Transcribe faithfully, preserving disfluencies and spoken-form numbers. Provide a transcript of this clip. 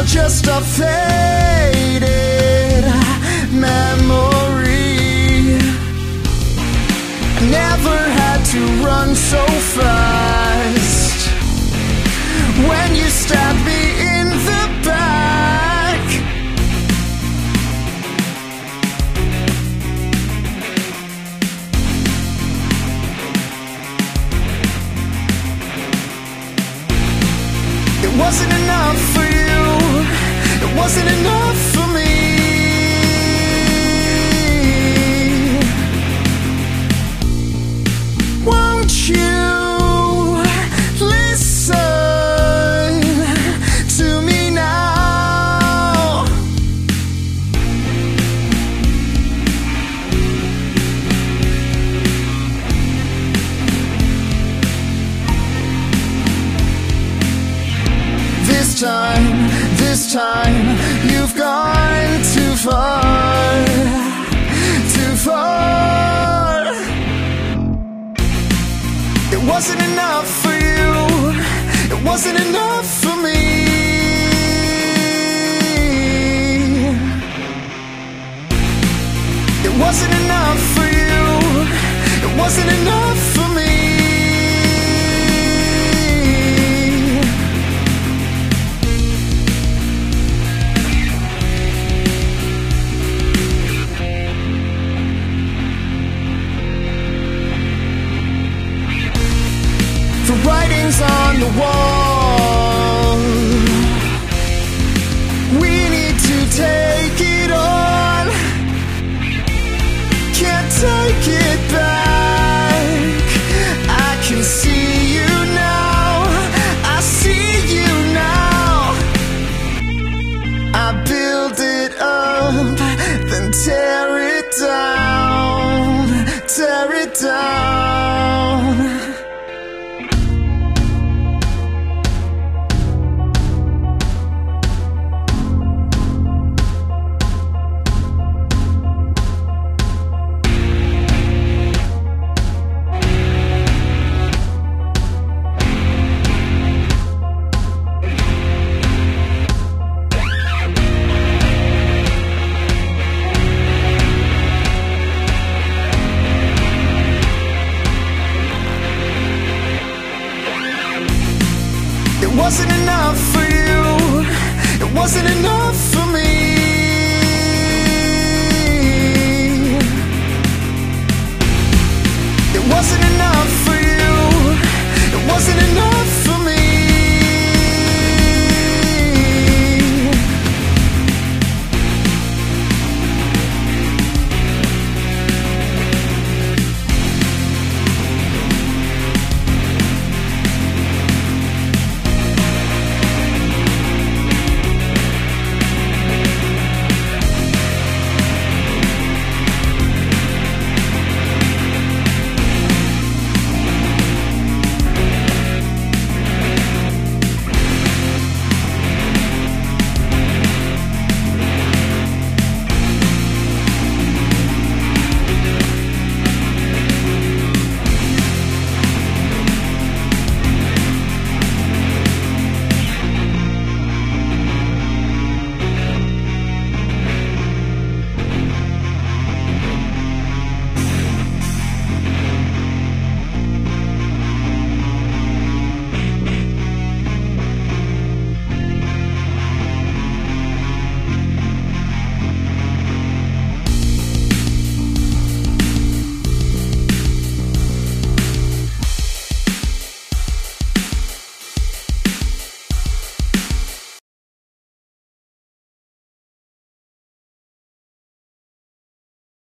just a faded memory. I never had to run so fast when you stabbed me in the back. It wasn't enough for you, it wasn't enough for me. Won't you listen to me now? This time, this time, you've gone too far, too far. It wasn't enough for you, it wasn't enough for me. It wasn't enough for you, it wasn't enough for me. The writing's on the wall. We need to take it on. Can't take it back. I can see you now, I see you now. I build it up, then tear it down, tear it down. It wasn't enough for you, it wasn't enough.